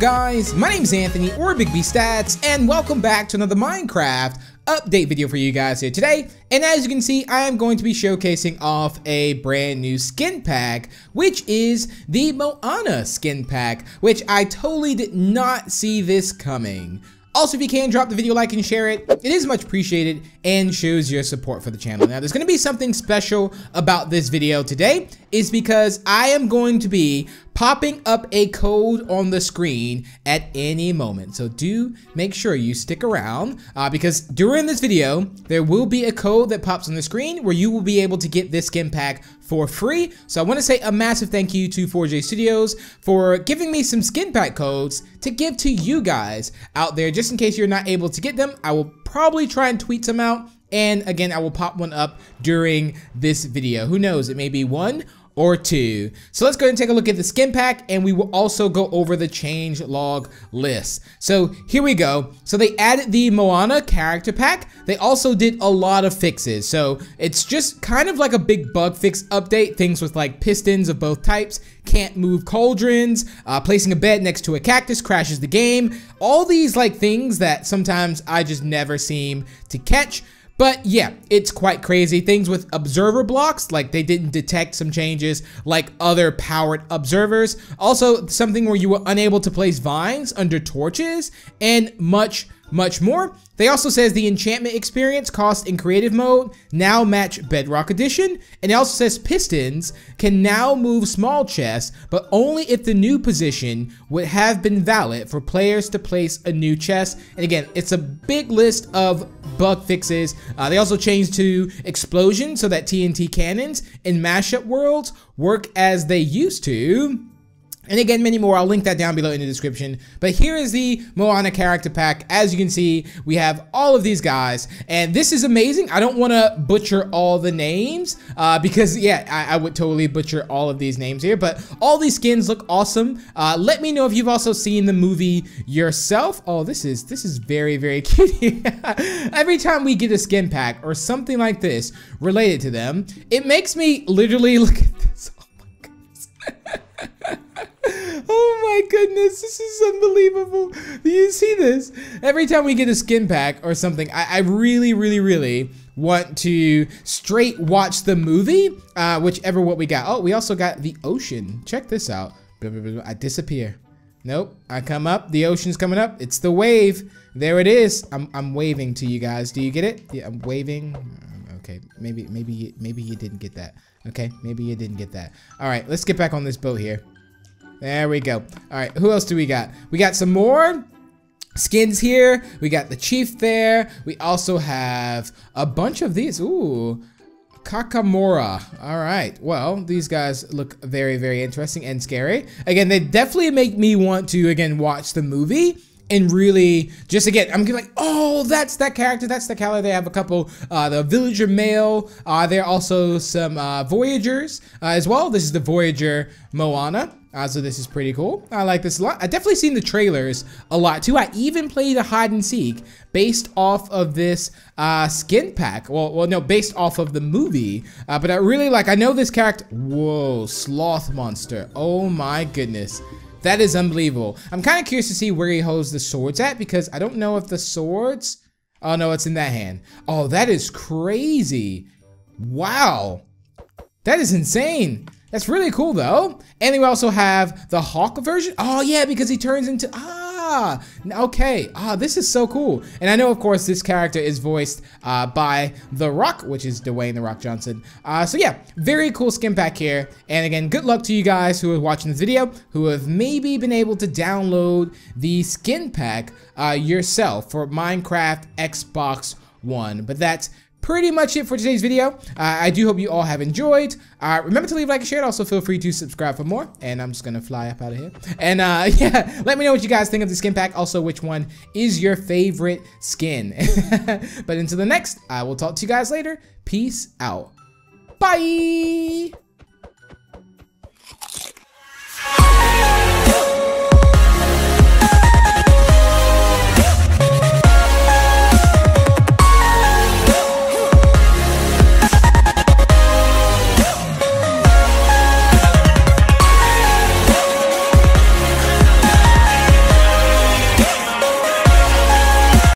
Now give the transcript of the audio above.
guys? My name's Anthony, or Big B Stats, and welcome back to another Minecraft update video for you guys here today. And as you can see, I am going to be showcasing off a brand new skin pack, which is the Moana skin pack, which I totally did not see this coming. Also, if you can, drop the video a like and share it. It is much appreciated and shows your support for the channel. Now, there's going to be something special about this video today, is because I am going to be popping up a code on the screen at any moment. So do make sure you stick around because during this video, there will be a code that pops on the screen where you will be able to get this skin pack for free. So I want to say a massive thank you to 4J Studios for giving me some skin pack codes to give to you guys out there. Just in case you're not able to get them, I will probably try and tweet some out. And again, I will pop one up during this video. Who knows, it may be one or two. So let's go ahead and take a look at the skin pack, and we will also go over the change log list. So here we go. So they added the Moana character pack. They also did a lot of fixes. So it's just kind of like a big bug fix update. Things with like pistons of both types, can't move cauldrons, placing a bed next to a cactus crashes the game. All these like things that sometimes I just never seem to catch. But yeah, it's quite crazy. Things with observer blocks, like they didn't detect some changes like other powered observers. Also, something where you were unable to place vines under torches, and much more. They also says the enchantment experience cost in creative mode now match Bedrock Edition. And it also says pistons can now move small chests, but only if the new position would have been valid for players to place a new chest. And again, it's a big list of bug fixes. They also changed to explosion so that TNT cannons in mashup worlds work as they used to. And again, many more. I'll link that down below in the description. But here is the Moana character pack. As you can see, we have all of these guys, and this is amazing. I don't want to butcher all the names because yeah, I would totally butcher all of these names here, but all these skins look awesome. Let me know if you've also seen the movie yourself. Oh, this is very, very cute. Every time we get a skin pack or something like this related to them, it makes me literally look at this. Oh my goodness, this is unbelievable. Do you see this? Every time we get a skin pack or something, I really want to straight watch the movie, whichever what we got. Oh, we also got the ocean. Check this out. I disappear. Nope, I come up, the ocean's coming up. It's the wave. There it is. I'm waving to you guys. Do you get it? Yeah, I'm waving. Okay, maybe you didn't get that. Okay, maybe you didn't get that. All right, let's get back on this boat here. There we go. All right, who else do we got? We got some more skins here. We got the chief there. We also have a bunch of these. Ooh, Kakamora. All right, well, these guys look very, very interesting and scary. Again, they definitely make me want to, again, watch the movie. And really, just again, I'm like, oh, that's that character, that's the color. They have a couple, the villager male. There are also some voyagers as well. This is the Voyager Moana. So this is pretty cool. I like this a lot. I definitely seen the trailers a lot too. I even played a hide and seek based off of this skin pack. Well, no, based off of the movie. But I really like, I know this character. Whoa, sloth monster. Oh my goodness. That is unbelievable. I'm kind of curious to see where he holds the swords at, because I don't know if the swords... Oh, no, it's in that hand. Oh, that is crazy. Wow. That is insane. That's really cool, though. And we also have the Hawk version. Oh, yeah, because he turns into... okay. This is so cool. And I know, of course, this character is voiced by The Rock, which is Dwayne The Rock Johnson. So yeah, very cool skin pack here. And again, good luck to you guys who are watching this video, who have maybe been able to download the skin pack yourself for Minecraft Xbox One. But that's pretty much it for today's video. I do hope you all have enjoyed. Remember to leave a like and share. Also, feel free to subscribe for more. And I'm just gonna fly up out of here. And yeah, let me know what you guys think of the skin pack. Also, which one is your favorite skin? But until the next, I will talk to you guys later. Peace out. Bye.